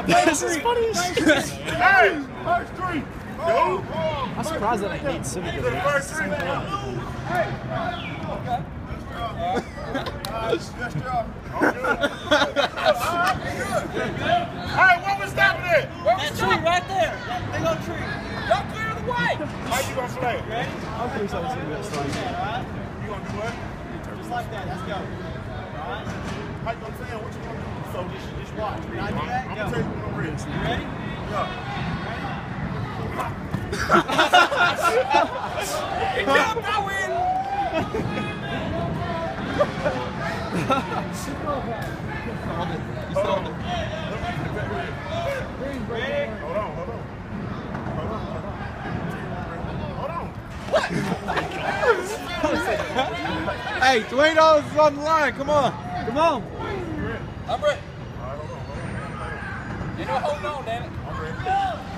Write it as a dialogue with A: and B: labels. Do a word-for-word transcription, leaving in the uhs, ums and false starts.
A: This is funny as shit.
B: Hey, first three. Go.
A: I'm surprised that I need Civic over here.
B: First three. Hey. Hey, what was stopping it?
C: That tree right there. That big old tree. Don't clear the way.
B: How you gonna slay?
C: Ready?
A: I'm pretty sure it's gonna be
B: You gonna do what?
C: Just like that. Let's go. All right.
B: How you gonna say what you gonna do? So just, just watch.
C: Can I do that?
B: I'm
C: Go.
B: gonna take you on risk.
C: You ready?
B: Go.
C: He jumped. I win.
A: You stalled it.
C: Ready?
B: Hold on, hold on. Hold on, hold on. Hold on.
A: Hey, twenty dollars is on the line. Come on. Come on.
C: I'm ready.
B: All right, hold on, hold on.
C: You know, hold on, damn it.
B: I'm ready.